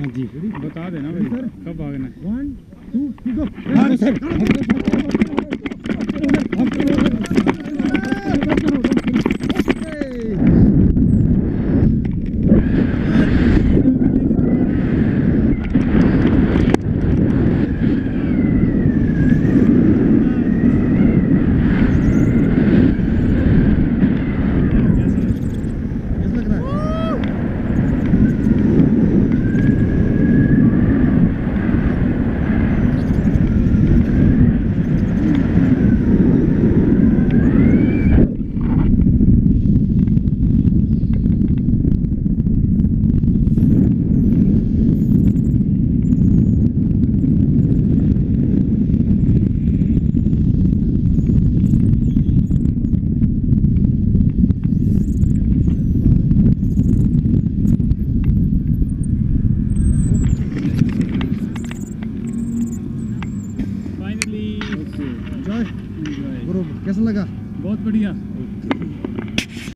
हाँ जी बता देना भाई सर कब भागना है। 1 2 गो। फाइनली कैसा लगा? बहुत बढ़िया।